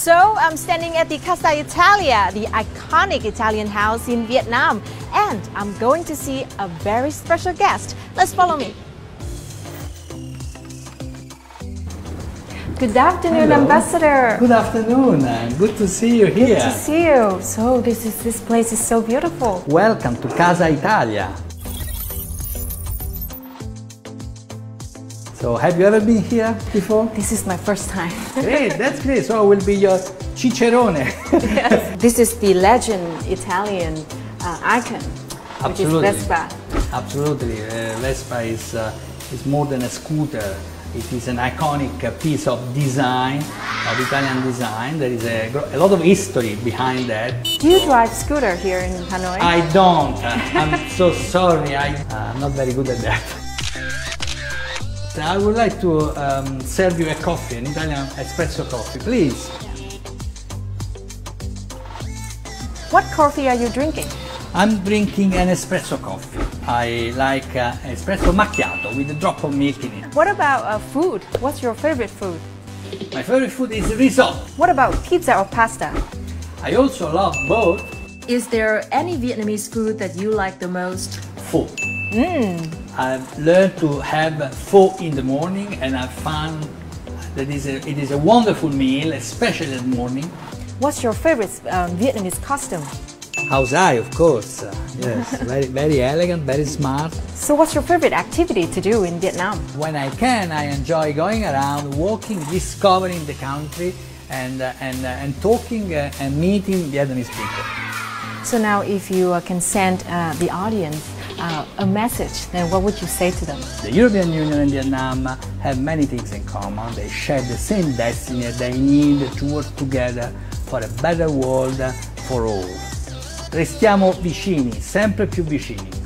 So I'm standing at the Casa Italia, the iconic Italian house in Vietnam, and I'm going to see a very special guest. Let's follow me. Good afternoon, Hello. Ambassador. Good afternoon, and good to see you here. Good to see you. So this place is so beautiful. Welcome to Casa Italia. So, have you ever been here before? This is my first time. Great, that's great. So, I will be your cicerone. Yes. This is the legend Italian icon, which is Vespa. Absolutely. Vespa is more than a scooter. It is an iconic piece of design, of Italian design. There is a lot of history behind that. Do you drive scooter here in Hanoi? I don't. I'm so sorry. I'm not very good at that. I would like to serve you a coffee, an Italian espresso coffee, please. What coffee are you drinking? I'm drinking an espresso coffee. I like espresso macchiato with a drop of milk in it. What about food? What's your favorite food? My favorite food is risotto. What about pizza or pasta? I also love both. Is there any Vietnamese food that you like the most? Pho. I've learned to have pho in the morning, and I found that it is a wonderful meal, especially in the morning. What's your favorite Vietnamese costume? How's I, of course. Yes, very elegant, very smart. So what's your favorite activity to do in Vietnam? When I can, I enjoy going around, walking, discovering the country, and talking and meeting Vietnamese people. So now if you can send the audience a message, then what would you say to them? The European Union and Vietnam have many things in common. They share the same destiny. They need to work together for a better world for all. Restiamo vicini, sempre più vicini.